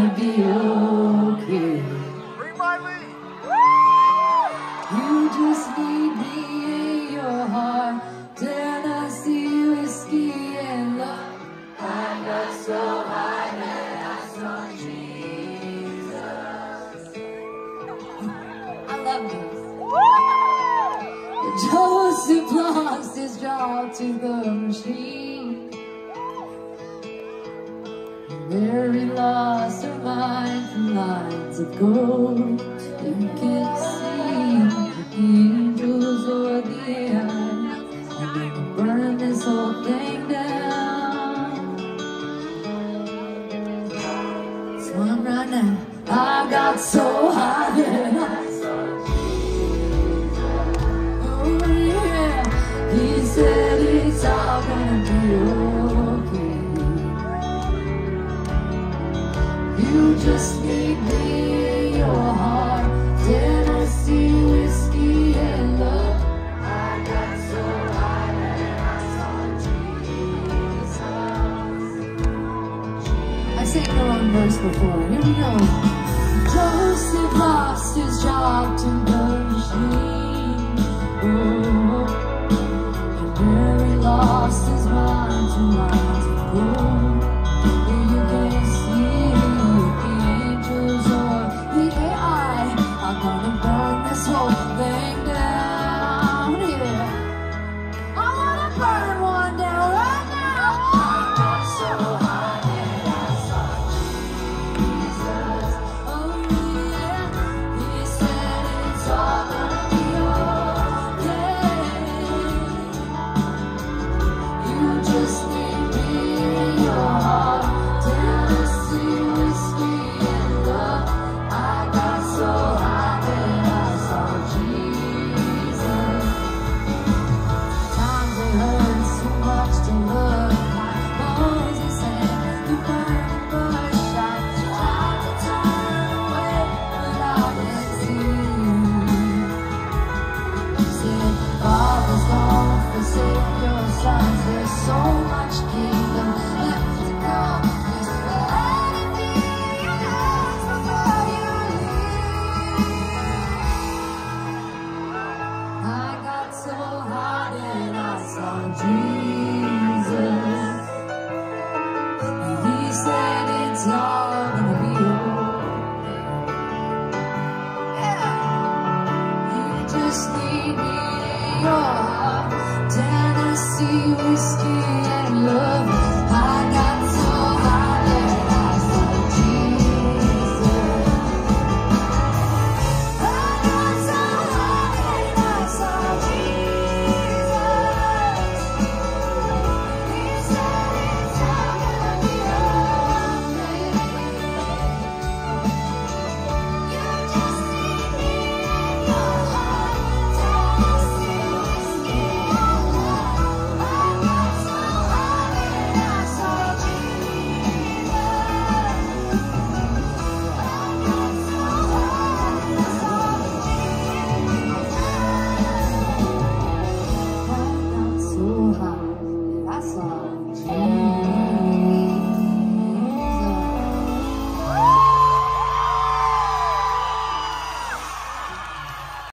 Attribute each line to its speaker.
Speaker 1: gonna be okay.
Speaker 2: Remind me.
Speaker 1: You just need me in your heart. Tennessee whiskey and love. I got so high that I saw Jesus. I love this. Joseph lost his job to the machine. Mary lost her mind from lines of gold. You can see the angels or the eyes, and they will burn this whole thing down. So I'm right now. I got so high that I saw Jesus. Oh yeah, he said it's all gonna be okay. You just need me in your heart. Tennessee whiskey and love. I got so high that I saw Jesus. I sang the wrong verse before. Here we go. Joseph lost his job to the machine. Oh, and Mary lost his mind to lines of gold. Here you can see the angels or the AI are gonna burn this whole thing down. Yeah, I wanna burn one down right now. I got so high that I saw Jesus. Oh yeah, he said it's all gonna be okay. You just need me in your heart. Tennessee whiskey and love. I got so high that I saw Jesus. Times it hurt so much to look like Moses and the burning bush. I tried to turn away, but I didn't see. Said, Father's gonna forsake your sons. There's so much kingdom left to come. Just let it be your hands before you leave. I got so high that I saw Jesus. He said it's all gonna be okay. Yeah. You just need me in your heart. Tennessee whiskey and love.